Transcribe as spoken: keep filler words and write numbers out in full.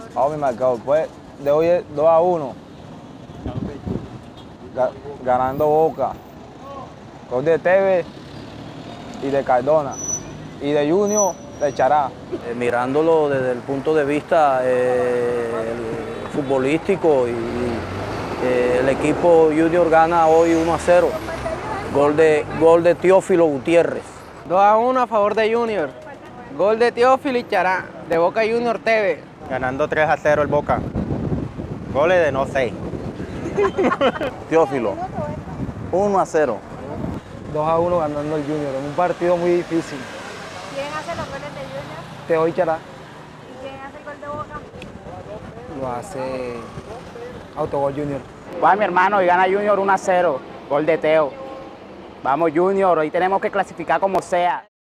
Vamos mi marcador, pues de hoy es dos a uno. Ga- ganando Boca. Gol de Tevez y de Cardona. Y de Junior de Chará. Eh, mirándolo desde el punto de vista eh, el futbolístico, y eh, el equipo Junior gana hoy uno a cero. Gol de, gol de Teófilo Gutiérrez. dos a uno a favor de Junior. Gol de Teófilo y Chará. De Boca Junior Tevez. Ganando tres a cero el Boca. Goles de no seis. Teófilo, uno a cero. dos a uno ganando el Junior. En un partido muy difícil. ¿Quién hace los goles de Junior? Teo y Chará ¿Y quién hace el gol de Boca? lo hace Autogol Junior. Va mi hermano y gana Junior uno a cero. Gol de Teo. Vamos Junior, hoy tenemos que clasificar como sea.